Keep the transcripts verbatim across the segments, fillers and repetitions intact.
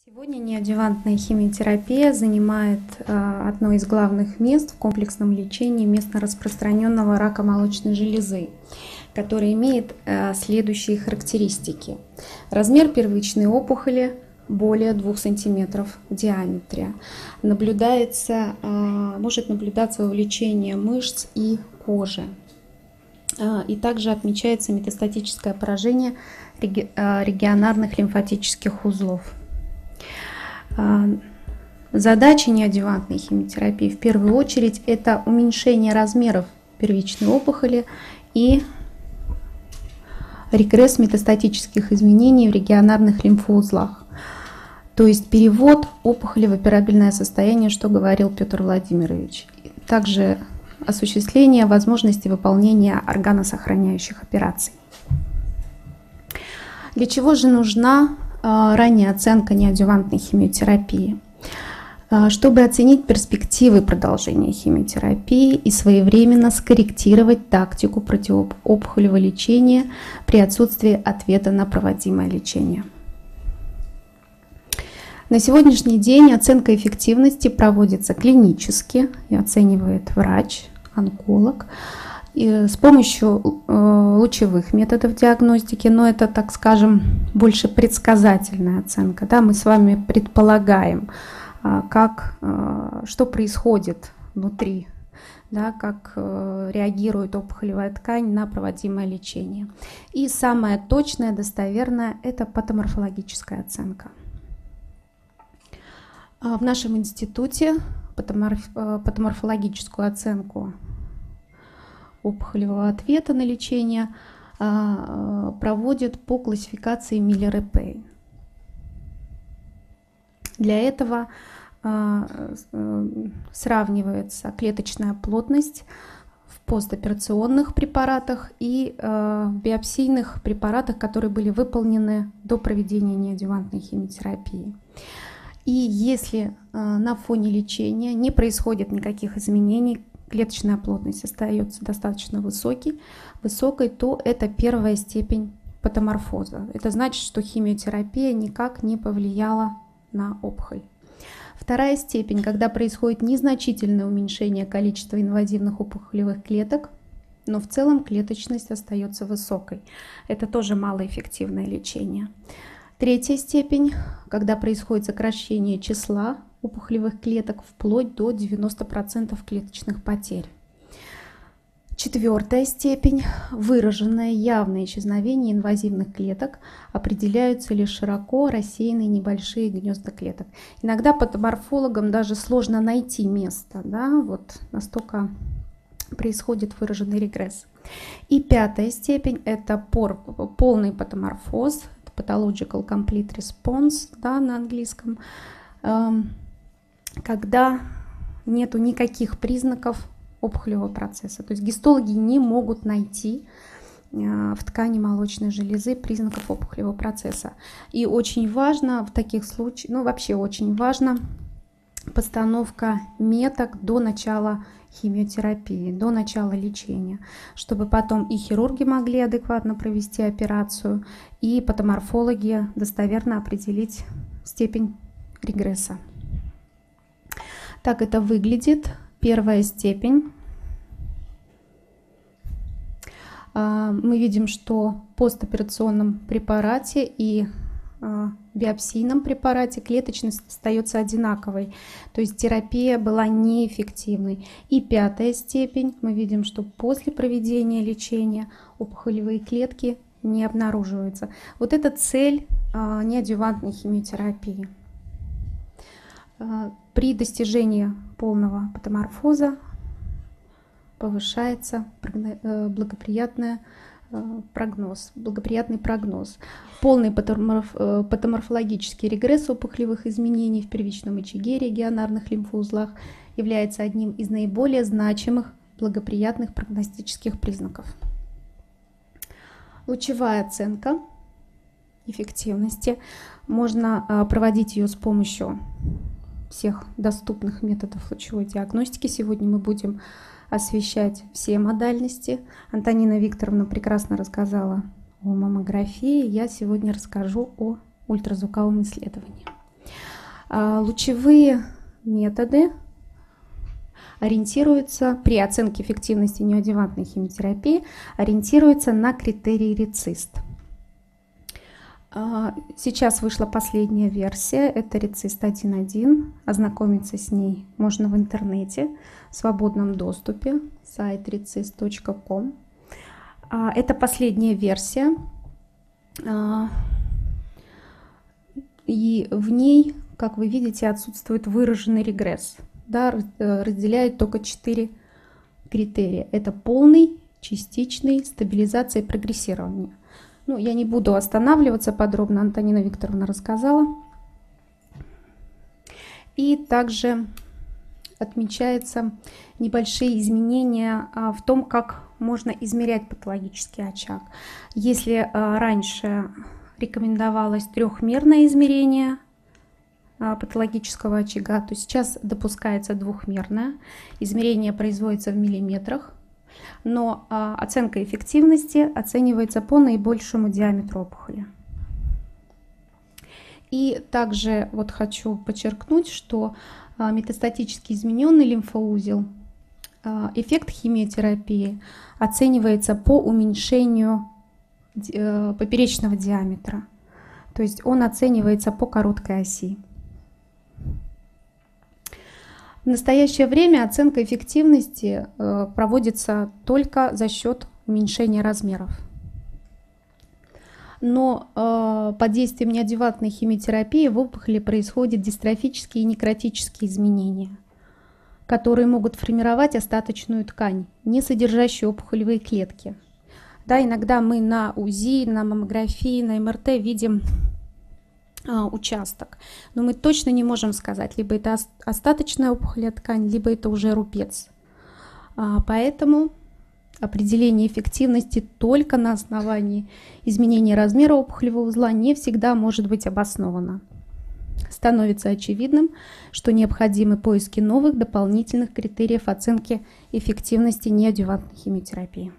Сегодня неадъювантная химиотерапия занимает э, одно из главных мест в комплексном лечении местно распространенного рака молочной железы, который имеет э, следующие характеристики. Размер первичной опухоли более двух сантиметров в диаметре. Наблюдается, э, может наблюдаться увеличение мышц и кожи. Э, и также отмечается метастатическое поражение реги- э, регионарных лимфатических узлов. Задача неадъювантной химиотерапии в первую очередь это уменьшение размеров первичной опухоли и регресс метастатических изменений в регионарных лимфоузлах. То есть перевод опухоли в операбельное состояние, что говорил Петр Владимирович. Также осуществление возможности выполнения органосохраняющих операций. Для чего же нужна ранняя оценка неадъювантной химиотерапии? Чтобы оценить перспективы продолжения химиотерапии и своевременно скорректировать тактику противоопухолевого лечения при отсутствии ответа на проводимое лечение. На сегодняшний день оценка эффективности проводится клинически и оценивает врач, онколог, и с помощью э, лучевых методов диагностики, но это, так скажем, больше предсказательная оценка. Да? Мы с вами предполагаем, э, как, э, что происходит внутри, да, как э, реагирует опухолевая ткань на проводимое лечение. И самое точное, достоверное – это патоморфологическая оценка. В нашем институте патоморф, патоморфологическую оценку опухолевого ответа на лечение проводят по классификации Миллер-Эпей. Для этого сравнивается клеточная плотность в постоперационных препаратах и в биопсийных препаратах, которые были выполнены до проведения неадъювантной химиотерапии. И если на фоне лечения не происходит никаких изменений, клеточная плотность остается достаточно высокой, высокой, то это первая степень патоморфоза. Это значит, что химиотерапия никак не повлияла на опухоль. Вторая степень, когда происходит незначительное уменьшение количества инвазивных опухолевых клеток, но в целом клеточность остается высокой. Это тоже малоэффективное лечение. Третья степень, когда происходит сокращение числа опухолевых клеток вплоть до девяноста процентов клеточных потерь. Четвертая степень, выраженное явное исчезновение инвазивных клеток, определяются лишь широко рассеянные небольшие гнезда клеток. Иногда патоморфологам даже сложно найти место, да, вот настолько происходит выраженный регресс. И пятая степень – это полный патоморфоз, pathological complete response, да, на английском, когда нету никаких признаков опухолевого процесса. То есть гистологи не могут найти в ткани молочной железы признаков опухолевого процесса. И очень важно в таких случаях, ну вообще очень важно постановка меток до начала химиотерапии, до начала лечения, чтобы потом и хирурги могли адекватно провести операцию, и патоморфологи достоверно определить степень регресса. Так это выглядит. Первая степень. Мы видим, что в постоперационном препарате и биопсийном препарате клеточность остается одинаковой, то есть терапия была неэффективной. И пятая степень. Мы видим, что после проведения лечения опухолевые клетки не обнаруживаются. Вот это цель неадъювантной химиотерапии. При достижении полного патоморфоза повышается благоприятный прогноз, благоприятный прогноз. Полный патоморф, патоморфологический регресс опухолевых изменений в первичном очаге регионарных лимфоузлах является одним из наиболее значимых благоприятных прогностических признаков. Лучевая оценка эффективности. Можно проводить ее с помощью всех доступных методов лучевой диагностики. Сегодня мы будем освещать все модальности. Антонина Викторовна прекрасно рассказала о маммографии. Я сегодня расскажу о ультразвуковом исследовании. Лучевые методы ориентируются при оценке эффективности неоадъювантной химиотерапии, ориентируются на критерий РЕЦИСТ. Сейчас вышла последняя версия, это РЕЦИСТ один точка один. Ознакомиться с ней можно в интернете, в свободном доступе, сайт рецист точка ком. Это последняя версия, и в ней, как вы видите, отсутствует выраженный регресс. Да, разделяет только четыре критерия. Это полный, частичный, стабилизация и прогрессирование. Ну, я не буду останавливаться подробно, Антонина Викторовна рассказала. И также отмечаются небольшие изменения в том, как можно измерять патологический очаг. Если раньше рекомендовалось трехмерное измерение патологического очага, то сейчас допускается двухмерное. Измерение производится в миллиметрах, но оценка эффективности оценивается по наибольшему диаметру опухоли. И также вот хочу подчеркнуть, что метастатически измененный лимфоузел, эффект химиотерапии оценивается по уменьшению поперечного диаметра, то есть он оценивается по короткой оси. В настоящее время оценка эффективности проводится только за счет уменьшения размеров. Но под действием неадъювантной химиотерапии в опухоли происходят дистрофические и некротические изменения, которые могут формировать остаточную ткань, не содержащую опухолевые клетки. Да, иногда мы на УЗИ, на маммографии, на эм эр тэ видим участок, но мы точно не можем сказать, либо это остаточная опухолевая ткань, либо это уже рубец. Поэтому определение эффективности только на основании изменения размера опухолевого узла не всегда может быть обосновано. Становится очевидным, что необходимы поиски новых дополнительных критериев оценки эффективности неадъювантной химиотерапии.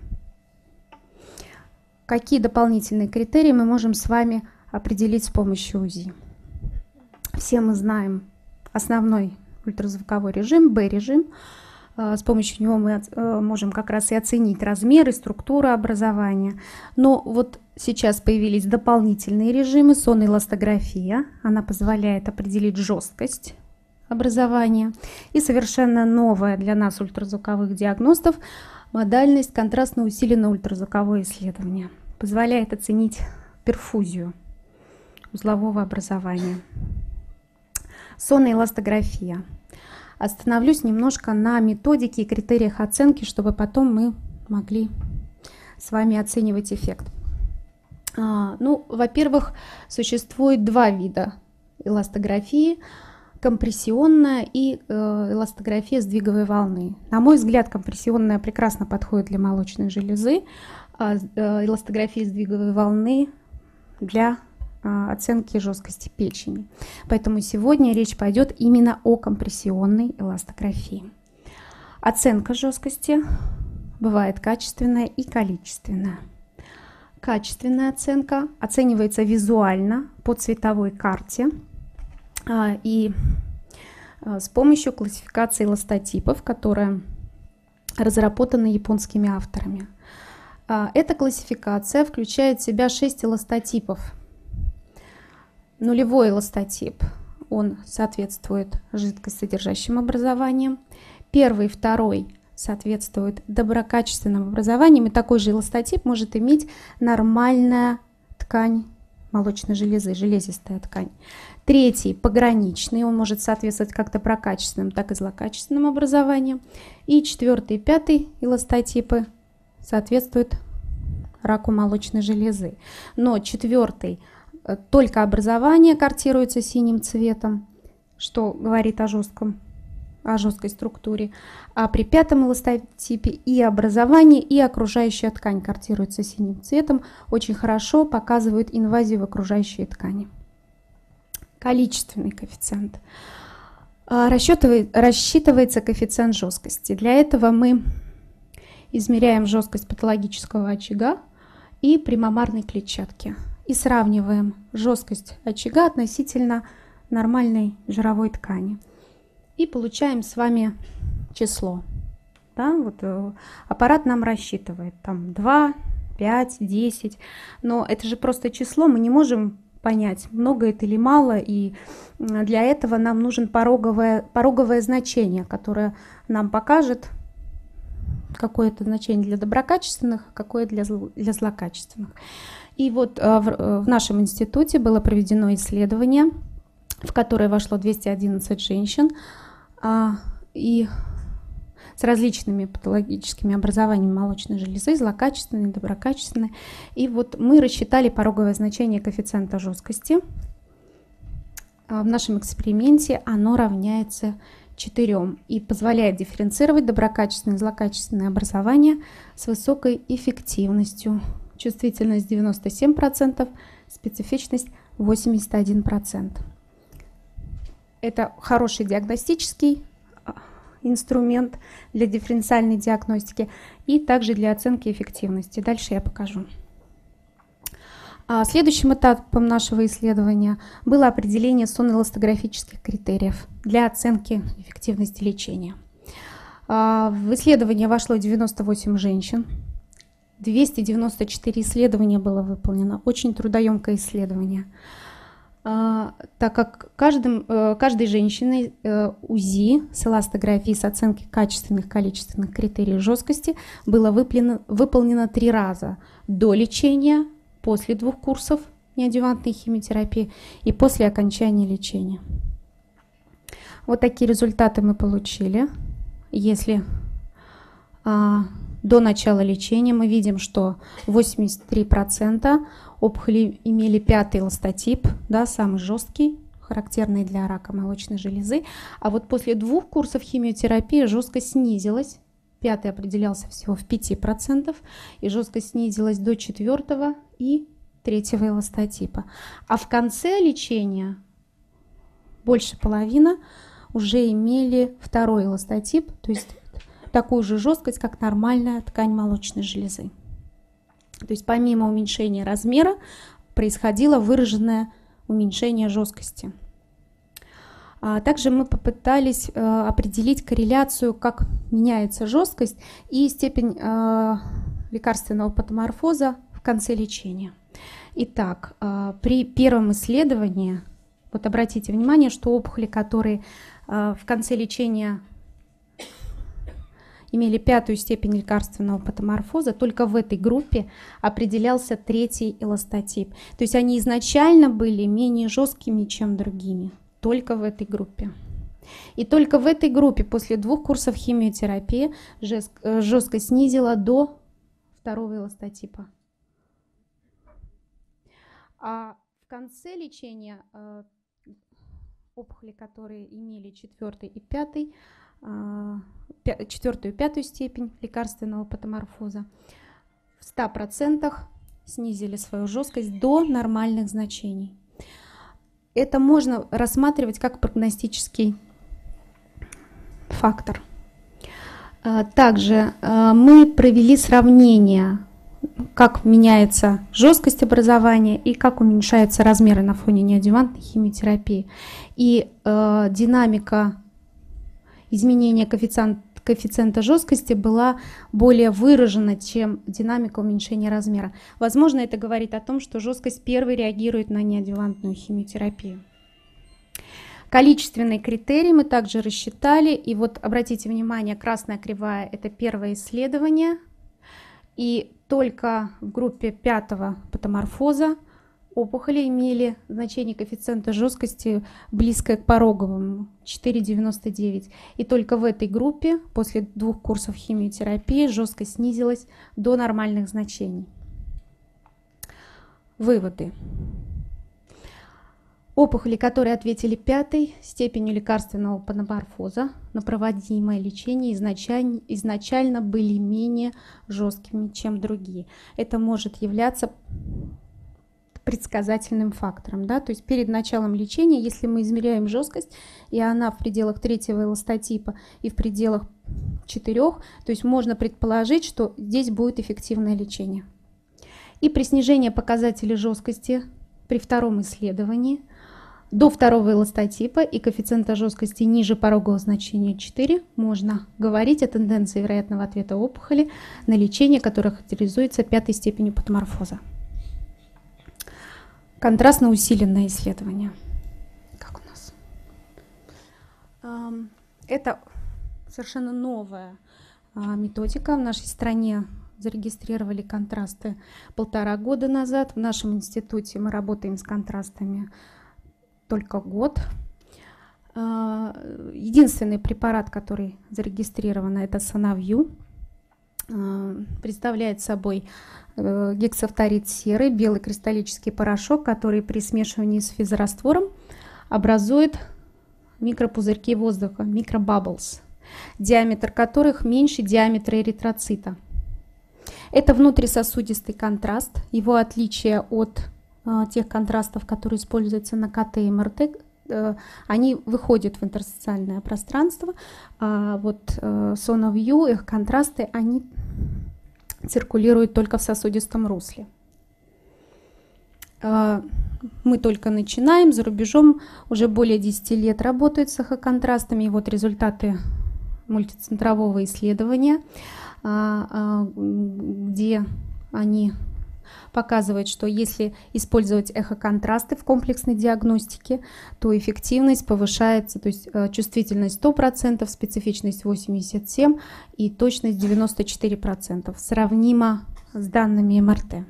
Какие дополнительные критерии мы можем с вами определить с помощью УЗИ? Все мы знаем основной ультразвуковой режим, Б-режим. С помощью него мы можем как раз и оценить размер и структуру образования. Но вот сейчас появились дополнительные режимы, соноэластография. Она позволяет определить жесткость образования. И совершенно новая для нас ультразвуковых диагностов модальность контрастно-усиленное ультразвуковое исследование. Позволяет оценить перфузию узлового образования. Соноэластография. Остановлюсь немножко на методике и критериях оценки, чтобы потом мы могли с вами оценивать эффект. А, ну, во-первых, существует два вида эластографии: компрессионная и э, эластография сдвиговой волны. На мой взгляд, компрессионная прекрасно подходит для молочной железы, а э, эластография сдвиговой волны для оценки жесткости печени. Поэтому сегодня речь пойдет именно о компрессионной эластографии. Оценка жесткости бывает качественная и количественная. Качественная оценка оценивается визуально по цветовой карте и с помощью классификации эластотипов, которая разработана японскими авторами. Эта классификация включает в себя шесть эластотипов. Нулевой эластотип, он соответствует жидкостсодержащим образованиям. Первый и второй соответствуют доброкачественным образованиям. И такой же эластотип может иметь нормальная ткань молочной железы, железистая ткань. Третий пограничный, он может соответствовать как доброкачественным, так и злокачественным образованиям. И четвертый и пятый эластотипы соответствуют раку молочной железы. Но четвертый только образование картируется синим цветом, что говорит о жестком, о жесткой структуре. А при пятом эластотипе и образование, и окружающая ткань картируется синим цветом, очень хорошо показывают инвазию в окружающие ткани. Количественный коэффициент. Рассчитывается коэффициент жесткости. Для этого мы измеряем жесткость патологического очага и прямомарной клетчатки. И сравниваем жесткость очага относительно нормальной жировой ткани. И получаем с вами число. Да, вот аппарат нам рассчитывает там два, пять, десять, но это же просто число, мы не можем понять, много это или мало, и для этого нам нужен пороговое, пороговое значение, которое нам покажет, какое это значение для доброкачественных, какое для, зло, для злокачественных. И вот в, в нашем институте было проведено исследование, в которое вошло двести одиннадцать женщин, и с различными патологическими образованиями молочной железы, злокачественной, доброкачественной. И вот мы рассчитали пороговое значение коэффициента жесткости. В нашем эксперименте оно равняется четырем и позволяет дифференцировать доброкачественное и злокачественное образование с высокой эффективностью. Чувствительность девяносто семь процентов, специфичность восемьдесят один процент. Это хороший диагностический инструмент для дифференциальной диагностики и также для оценки эффективности. Дальше я покажу. Следующим этапом нашего исследования было определение сонно-эластографических критериев для оценки эффективности лечения. В исследование вошло девяносто восемь женщин, двести девяносто четыре исследования было выполнено, очень трудоемкое исследование. Так как каждым, каждой женщиной УЗИ с эластографией с оценкой качественных количественных критериев жесткости было выполнено, выполнено три раза: до лечения, после двух курсов неадъювантной химиотерапии и после окончания лечения. Вот такие результаты мы получили. Если а, до начала лечения мы видим, что восемьдесят три процента опухоли имели пятый эластотип, да, самый жесткий, характерный для рака молочной железы. А вот после двух курсов химиотерапии жесткость снизилась. Пятый определялся всего в пяти процентах, и жесткость снизилась до четвертого и третьего эластотипа. А в конце лечения больше половины уже имели второй эластотип, то есть такую же жесткость, как нормальная ткань молочной железы. То есть помимо уменьшения размера происходило выраженное уменьшение жесткости. А также мы попытались э, определить корреляцию, как меняется жесткость и степень э, лекарственного патоморфоза в конце лечения. Итак, э, при первом исследовании, вот обратите внимание, что опухоли, которые э, в конце лечения имели пятую степень лекарственного патоморфоза, только в этой группе определялся третий эластотип. То есть они изначально были менее жесткими, чем другими, только в этой группе. И только в этой группе после двух курсов химиотерапии жесткость снизила до второго эластотипа. А в конце лечения опухоли, которые имели четвертый и пятый, четвертую и пятую степень лекарственного патоморфоза, в ста процентах снизили свою жесткость до нормальных значений. Это можно рассматривать как прогностический фактор. Также мы провели сравнение, как меняется жесткость образования и как уменьшаются размеры на фоне неадъювантной химиотерапии. И э, динамика изменения коэффициента, коэффициента жесткости была более выражена, чем динамика уменьшения размера. Возможно, это говорит о том, что жесткость первой реагирует на неадъювантную химиотерапию. Количественные критерии мы также рассчитали. И вот обратите внимание, красная кривая – это первое исследование. И только в группе пятого патоморфоза опухоли имели значение коэффициента жесткости близкое к пороговому четыре целых девяносто девять сотых. И только в этой группе после двух курсов химиотерапии жесткость снизилась до нормальных значений. Выводы. Опухоли, которые ответили пятой степенью лекарственного патоморфоза на проводимое лечение, изначально, изначально были менее жесткими, чем другие. Это может являться предсказательным фактором. Да? То есть перед началом лечения, если мы измеряем жесткость, и она в пределах третьего эластотипа и в пределах четырех, то есть можно предположить, что здесь будет эффективное лечение. И при снижении показателей жесткости при втором исследовании До второго эластотипа и коэффициента жесткости ниже порогового значения четыре можно говорить о тенденции вероятного ответа опухоли на лечение, которое характеризуется пятой степенью патоморфоза. Контрастно усиленное исследование. Как у нас? Это совершенно новая методика. В нашей стране зарегистрировали контрасты полтора года назад. В нашем институте мы работаем с контрастами только год. Единственный препарат, который зарегистрирован, это Sonaview. Представляет собой гексафторид серы, белый кристаллический порошок, который при смешивании с физраствором образует микропузырьки воздуха, микробабблс, диаметр которых меньше диаметра эритроцита. Это внутрисосудистый контраст. Его отличие от э, тех контрастов, которые используются на ка тэ и эм эр тэ, э, они выходят в интерстициальное пространство. А вот э, Sonaview, их контрасты, они циркулируют только в сосудистом русле. Э, мы только начинаем, за рубежом уже более десяти лет работают с эхоконтрастами. И вот результаты мультицентрового исследования, где они показывают, что если использовать эхоконтрасты в комплексной диагностике, то эффективность повышается, то есть чувствительность сто процентов, специфичность восемьдесят семь процентов и точность девяносто четыре процента, сравнимо с данными эм эр тэ.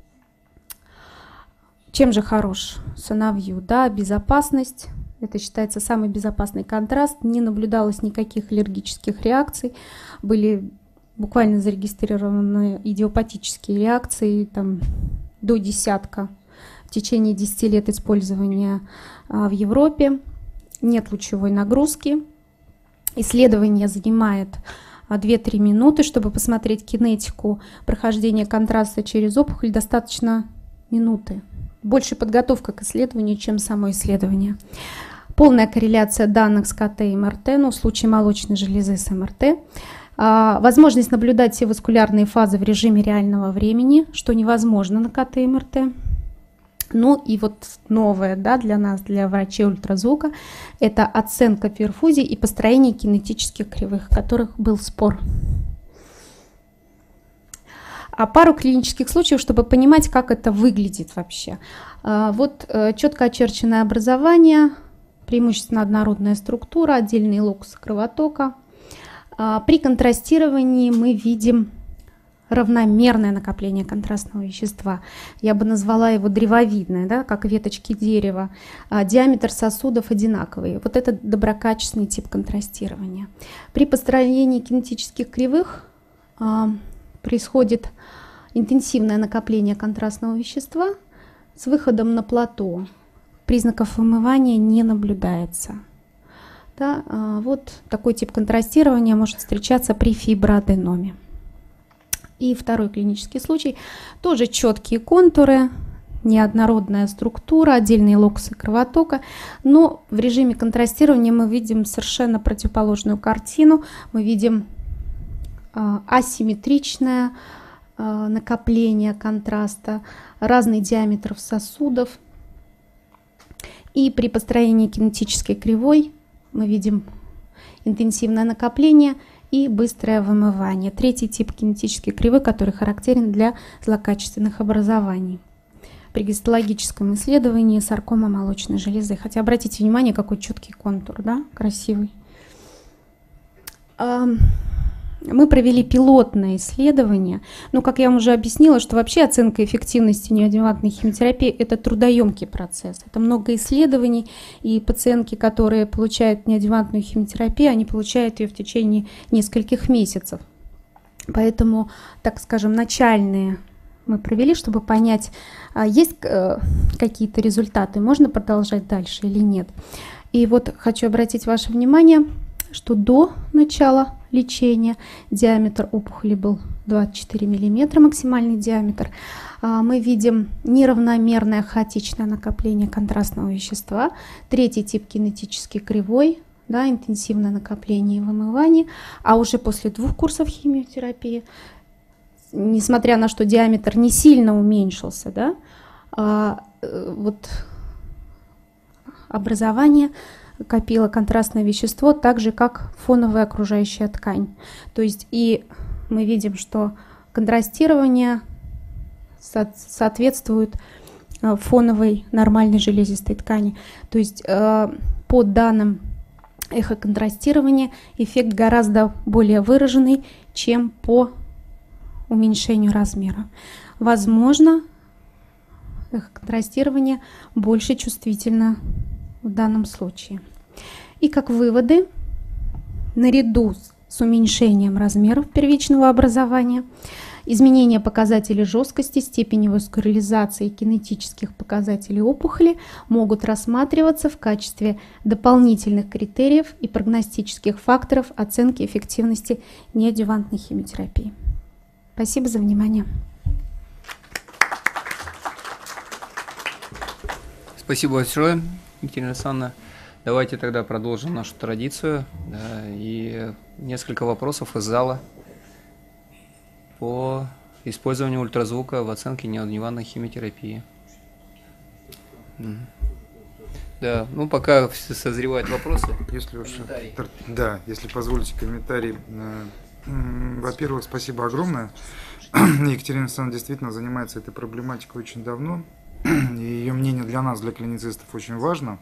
Чем же хорош Sonaview? Да, безопасность. Это считается самый безопасный контраст. Не наблюдалось никаких аллергических реакций. Были буквально зарегистрированы идиопатические реакции там, до десятка в течение десяти лет использования а, в Европе. Нет лучевой нагрузки. Исследование занимает две-три минуты. Чтобы посмотреть кинетику прохождения контраста через опухоль, достаточно минуты. Больше подготовка к исследованию, чем само исследование. Полная корреляция данных с ка тэ и эм эр тэ, ну, в случае молочной железы с эм эр тэ. А, возможность наблюдать все васкулярные фазы в режиме реального времени, что невозможно на ка тэ и эм эр тэ. Ну и вот новое, да, для нас, для врачей ультразвука, это оценка перфузий и построение кинетических кривых, о которых был спор. А пару клинических случаев, чтобы понимать, как это выглядит вообще. Вот четко очерченное образование, преимущественно однородная структура, отдельные локусы кровотока. При контрастировании мы видим равномерное накопление контрастного вещества. Я бы назвала его древовидное, да, как веточки дерева. Диаметр сосудов одинаковый. Вот это доброкачественный тип контрастирования. При построении кинетических кривых происходит интенсивное накопление контрастного вещества с выходом на плато. Признаков вымывания не наблюдается. Да, вот такой тип контрастирования может встречаться при фиброаденоме. И второй клинический случай. Тоже четкие контуры, неоднородная структура, отдельные локусы кровотока. Но в режиме контрастирования мы видим совершенно противоположную картину. Мы видим асимметричное накопление контраста, разный диаметр сосудов. И при построении кинетической кривой мы видим интенсивное накопление и быстрое вымывание. Третий тип кинетической кривой, который характерен для злокачественных образований. При гистологическом исследовании саркома молочной железы. Хотя обратите внимание, какой четкий контур, да, красивый. Мы провели пилотное исследование, но, как я вам уже объяснила, что вообще оценка эффективности неоадъювантной химиотерапии – это трудоемкий процесс. Это много исследований, и пациентки, которые получают неоадъювантную химиотерапию, они получают ее в течение нескольких месяцев. Поэтому, так скажем, начальные мы провели, чтобы понять, есть какие-то результаты, можно продолжать дальше или нет. И вот хочу обратить ваше внимание, что до начала лечения диаметр опухоли был двадцать четыре миллиметра, максимальный диаметр. Мы видим неравномерное хаотичное накопление контрастного вещества. Третий тип кинетический кривой, да, интенсивное накопление и вымывание. А уже после двух курсов химиотерапии, несмотря на что диаметр не сильно уменьшился, да, вот образования копила контрастное вещество, так же как фоновая окружающая ткань. То есть и мы видим, что контрастирование со соответствует фоновой нормальной железистой ткани. То есть э, по данным эхоконтрастирования эффект гораздо более выраженный, чем по уменьшению размера. Возможно, эхоконтрастирование больше чувствительно в данном случае. И как выводы, наряду с уменьшением размеров первичного образования, изменение показателей жесткости, степени васкуляризации и кинетических показателей опухоли могут рассматриваться в качестве дополнительных критериев и прогностических факторов оценки эффективности неадъювантной химиотерапии. Спасибо за внимание. Спасибо большое, Екатерина Александровна. Давайте тогда продолжим нашу традицию. Да, и несколько вопросов из зала по использованию ультразвука в оценке неадъювантной химиотерапии. Да, ну пока созревают вопросы. Если уж, да, если позволите комментарий. Во-первых, спасибо огромное. Екатерина Александровна действительно занимается этой проблематикой очень давно. И ее мнение для нас, для клиницистов, очень важно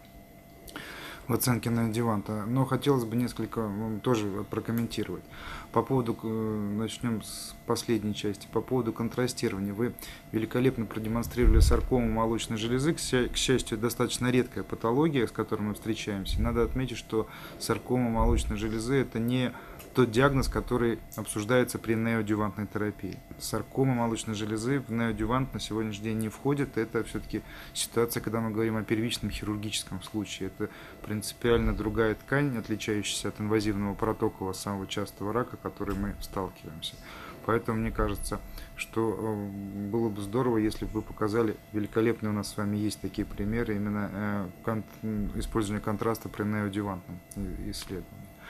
в оценке неадъюванта. Но хотелось бы несколько тоже прокомментировать. По поводу, начнем с последней части, по поводу контрастирования. Вы великолепно продемонстрировали саркому молочной железы. К счастью, достаточно редкая патология, с которой мы встречаемся. Надо отметить, что саркома молочной железы – это не тот диагноз, который обсуждается при неоадъювантной терапии. Саркома молочной железы в неоадъювант на сегодняшний день не входит. Это все-таки ситуация, когда мы говорим о первичном хирургическом случае. Это принципиально другая ткань, отличающаяся от инвазивного протокового самого частого рака, который мы сталкиваемся. Поэтому мне кажется, что было бы здорово, если бы вы показали, великолепные у нас с вами есть такие примеры, именно использования контраста при неоадъювантном исследовании.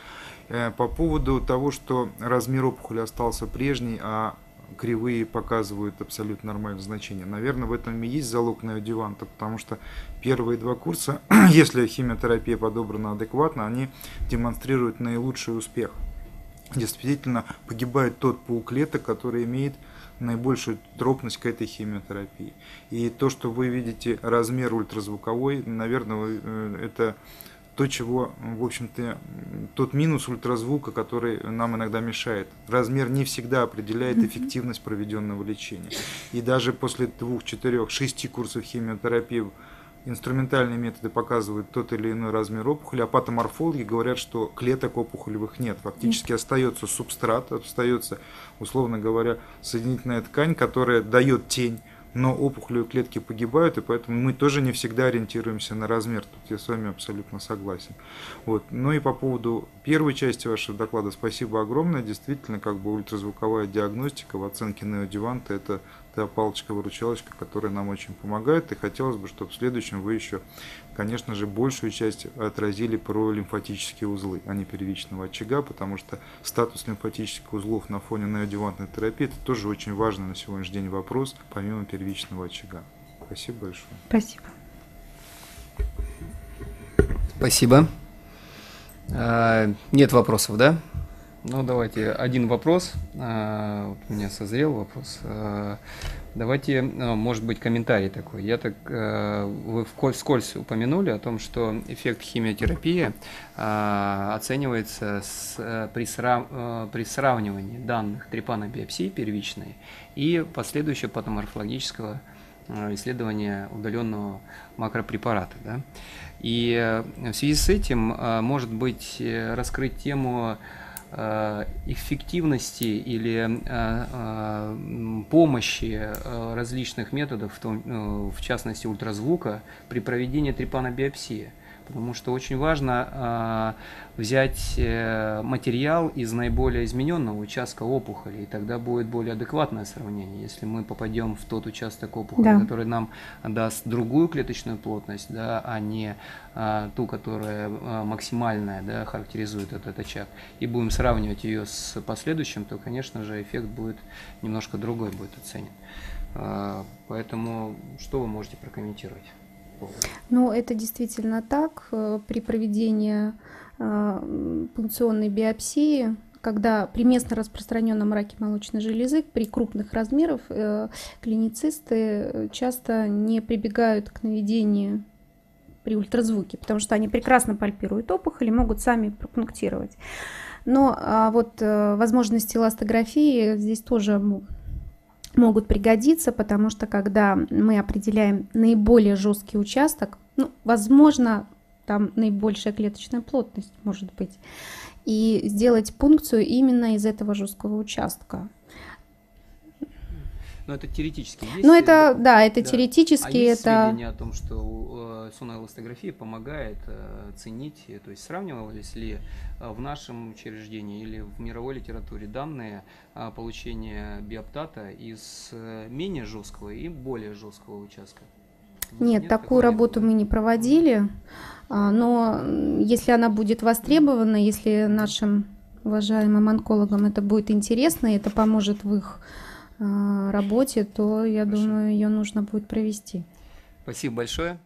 По поводу того, что размер опухоли остался прежний, а кривые показывают абсолютно нормальное значение. Наверное, в этом и есть залог неоадъюванта, потому что первые два курса, если химиотерапия подобрана адекватно, они демонстрируют наилучший успех. Действительно, погибает тот пул клеток, который имеет наибольшую тропность к этой химиотерапии. И то, что вы видите размер ультразвуковой, наверное, это то, чего, в общем-то, тот минус ультразвука, который нам иногда мешает. Размер не всегда определяет эффективность проведенного лечения. И даже после двух, четырех, шести курсов химиотерапии инструментальные методы показывают тот или иной размер опухоли, а патоморфологи говорят, что клеток опухолевых нет. Фактически остается субстрат, остается, условно говоря, соединительная ткань, которая дает тень, но опухолевые клетки погибают, и поэтому мы тоже не всегда ориентируемся на размер. Тут я с вами абсолютно согласен. Вот. Ну и по поводу первой части вашего доклада спасибо огромное. Действительно, как бы ультразвуковая диагностика в оценке неоадъюванта – это та палочка-выручалочка, которая нам очень помогает. И хотелось бы, чтобы в следующем вы еще, конечно же, большую часть отразили про лимфатические узлы, а не первичного очага, потому что статус лимфатических узлов на фоне неоадъювантной терапии – это тоже очень важный на сегодняшний день вопрос, помимо первичного очага. Спасибо большое. Спасибо. Спасибо. А, нет вопросов, да? Ну, давайте один вопрос. А, вот у меня созрел вопрос. А, давайте, может быть, комментарий такой. Я так, а, вы вскользь упомянули о том, что эффект химиотерапии а, оценивается с, при, срав, а, при сравнивании данных трепанобиопсии первичной и последующего патоморфологического исследования удаленного макропрепарата. Да? И в связи с этим, может быть, раскрыть тему эффективности или помощи различных методов, в, том, в частности ультразвука, при проведении трепанобиопсии. Потому что очень важно э, взять э, материал из наиболее измененного участка опухоли, и тогда будет более адекватное сравнение. Если мы попадем в тот участок опухоли, да, который нам даст другую клеточную плотность, да, а не э, ту, которая э, максимальная, да, характеризует этот очаг, и будем сравнивать ее с последующим, то, конечно же, эффект будет немножко другой, будет оценен. Э, поэтому что вы можете прокомментировать? поводу? Ну, это действительно так. При проведении э, пункционной биопсии, когда при местно распространенном раке молочной железы, при крупных размерах, э, клиницисты часто не прибегают к наведению при ультразвуке, потому что они прекрасно пальпируют опухоль и могут сами пропунктировать. Но а вот э, возможности эластографии здесь тоже могут пригодиться, потому что когда мы определяем наиболее жесткий участок, ну, возможно, там наибольшая клеточная плотность может быть, и сделать пункцию именно из этого жесткого участка. Но это теоретически есть? Ну, это, да, это да. теоретически. А есть это... сведения о том, что э, соноэластография помогает э, ценить, то есть сравнивались ли э, в нашем учреждении или в мировой литературе данные э, получения биоптата из э, менее жесткого и более жесткого участка? Нет, Нет такую работу мы не проводили, но если она будет востребована, если нашим уважаемым онкологам это будет интересно, и это поможет в их работе, то, я Хорошо. думаю, ее нужно будет провести. Спасибо большое.